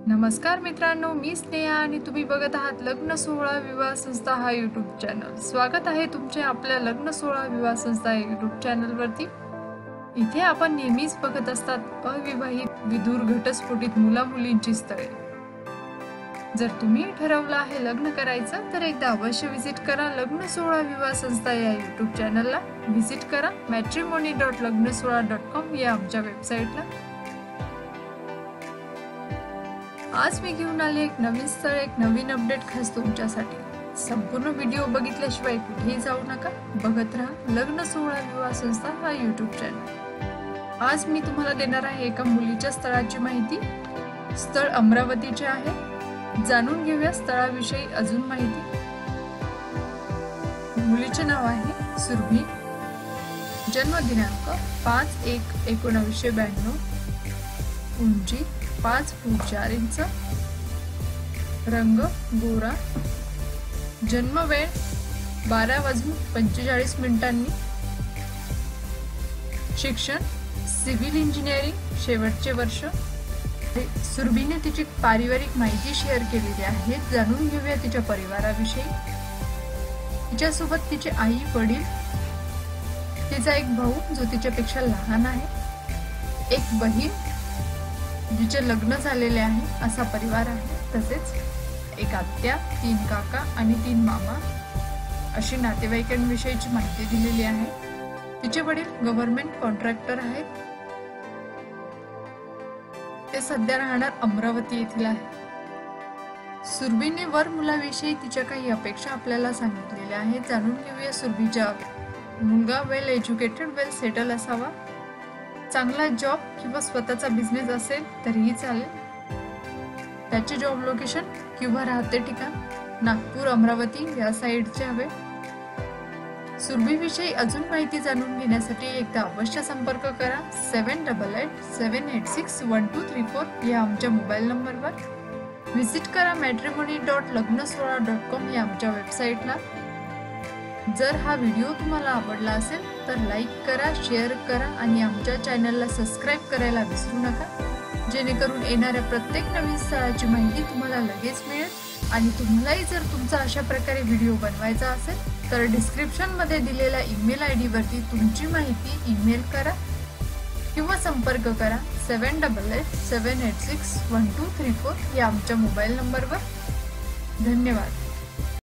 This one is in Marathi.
नमस्कार मित्रांनो, मी स्नेहा आणि तुम्ही बघत आहात लग्न सोहळा विवाह संस्था हा यूट्यूब चॅनल। स्वागत आहे तुमचे आपल्या लग्न सोहळा विवाह संस्था यूट्यूब चॅनलवरती। इथे आपण नेहमीच बघत असतात अविवाहित विधुर घटस्फोटित मुला मुलींची स्थळे। जर तुम्ही ठरवलं आहे लग्न करायचं तर एकदा अवश्य विजिट करा लग्न सोहळा विवाह संस्था या यूट्यूब चॅनलला। विजिट करा matrimony.lagnasohla.com या आमच्या वेबसाईटला। आज मी घेऊन आले एक नवीन स्थळ, एक नवीन अपडेट खास तुमच्यासाठी। संपूर्ण व्हिडिओ बघितल्याशिवाय कुठेही जाऊ नका, बघत राहा लग्न सोहळा विवाह संस्था हा यूट्यूब चॅनल। आज मी तुम्हाला देणार आहे एका मुलीच्या स्थळाची माहिती। स्थळ अमरावतीचे आहे। जाणून घेऊया स्थळाविषयी अजून माहिती। मुलीचे नाव आहे सुरभी। जन्म दिनांक 5/1/1992। उंची 5 फूट 4 इंच। रंग गोरा। जन्म वेळ 12:45 शिक्षण सिव्हिल इंजिनिअरिंग शेवटचे वर्ष। सुरभीने तिची पारिवारिक माहिती शेअर केलेली आहे। जाणून घेऊया तिच्या परिवाराविषयी। तिच्यासोबत तिचे आई वडील, तिचा एक भाऊ जो तिच्यापेक्षा लहान आहे, एक बहीण जिचे लग्न झालेले आहे असा परिवार आहे। तसेच एक आत्या, 3 काका आणि 3 मामा अशी नातेवाईकांविषयीची माहिती दिलेली आहे। तिचे वडील गव्हर्नमेंट कॉन्ट्रॅक्टर आहेत। ते सध्या राहणार अमरावती येथील आहे। सुरभीने वर मुलाविषयी तिच्या काही अपेक्षा आपल्याला सांगितलेल्या आहेत। जाणून घेऊया सुरभीच्या। मुलगा वेल एज्युकेटेड, वेल सेटल असावा। चांगला जॉब किंवा स्वतःचा बिझनेस असेल तरीही चालेल। त्याचे जॉब लोकेशन किंवा राहते ठिकाण नागपूर, अमरावती या साइडचे हवे। सुरभीविषयी अजून माहिती जाणून घेण्यासाठी एकदा अवश्य संपर्क करा 7887861234 या आमच्या मोबाईल नंबरवर। व्हिजिट करा matrimony.lagnasohla.com या आमच्या वेबसाईटला। जर हा व्हिडिओ तुम्हाला आवडला असेल तर लाईक करा, शेअर करा आणि आमच्या चॅनलला सबस्क्राईब करायला विसरू नका, जेणेकरून येणाऱ्या प्रत्येक नवीन स्थळाची माहिती तुम्हाला लगेच मिळेल। आणि तुम्हालाही जर तुमचा अशा प्रकारे व्हिडिओ बनवायचा असेल तर डिस्क्रिप्शन मध्ये दिलेल्या ईमेल आयडी वरती तुमची माहिती ईमेल करा किंवा संपर्क करा 7887861234 या आमच्या मोबाईल नंबरवर। धन्यवाद।